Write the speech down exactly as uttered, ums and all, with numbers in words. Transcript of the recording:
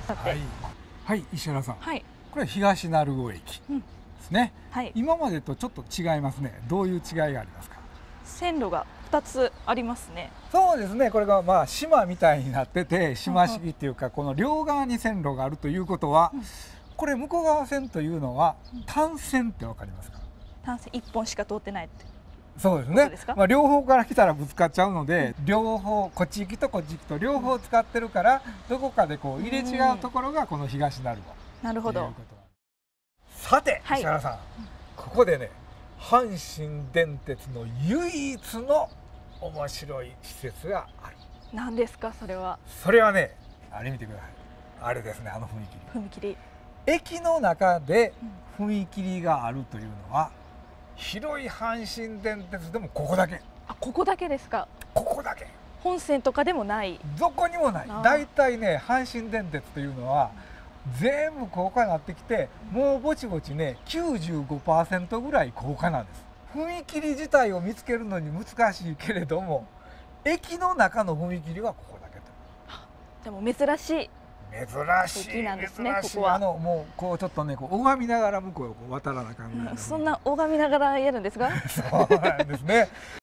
さて、 はい、はい、石原さん、 はい、 これは東鳴尾駅ですね、 うん、はい、 今までとちょっと違いますね。どういう違いがありますか？ 線路がふたつありますね。 そうですね、これがまあ島みたいになってて、島式っていうか、この両側に線路があるということは、うん、これ向こう側線というのは単線ってわかりますか？ 単線いっぽんしか通ってないって。 そうですね。 ですか？ まあ両方から来たらぶつかっちゃうので、うん、両方こっち行きとこっち行きと両方使ってるから、うん、どこかでこう入れ違うところがこの東鳴尾。 なるほど。 さて、 はい、 石原さん、ここでね、阪神電鉄の唯一の面白い施設がある。 何ですか、それは？ それはね、あれ見てください。あれですね、あの踏切。 踏切。 駅の中で踏切があるというのは、広い阪神電鉄でもここだけ。 あ、ここだけですか？ ここだけ。 本線とかでもない。 どこにもない。だいたいね、阪神電鉄というのは全部高架になってきて、もうぼちぼちね きゅうじゅうごパーセント ぐらい高架なんです。踏切自体を見つけるのに難しいけれども、駅の中の踏切はここだけと。 でも珍しい珍しいなんですね、 珍しい。 ここは。 あのもうこうちょっとね、こう拝みながら向こうを渡らなあかんぐらい、 そんな拝みながらやるんですか？ そうなんですね。